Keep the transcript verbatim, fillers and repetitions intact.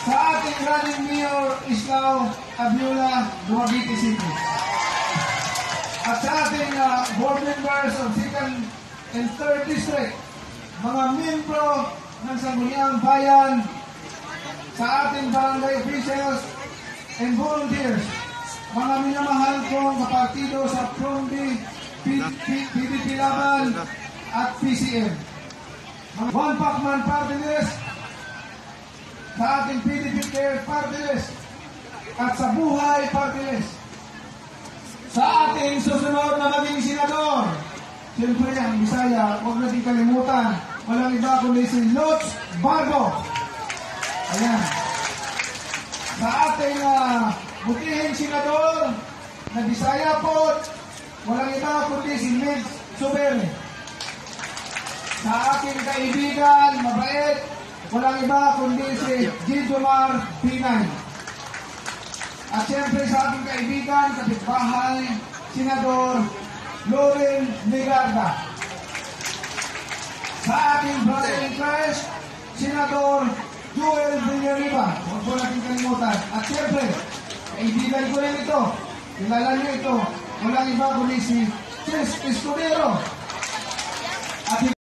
sa ating running mayor Islao Abiola, Dumaguete City. At sa ating uh, board members of second and third district, mga membro ng Sangguniang Bayan, sa ating barangay officials and volunteers, mga minamahal kong kapartido sa Promdi, P D P Laban at P C M. Mga One Pacman Party List, sa ating P D P Care Party List, at sa Buhay Party List. Sa ating susunod na maging senador, siyempre ang Bisaya, huwag natin kalimutan, walang iba kundi si Lutz Barbo. Ayan. Sa ating uh, butihing senador na Bisaya po, walang iba kundi si Mid Subere. Sa ating kaibigan, mabait, walang iba kundi si Gildomar Pinay. At siyempre sa ating kaibigan, kapitbahay, Senador Loren Legarda. Sa ating brother in Christ, Senador Joel Villariba. Huwag po natin kalimutan. At siyempre, kaibigan ko rin ito. Kilala niyo ito. Walang iba kundi si Chris Escudero. At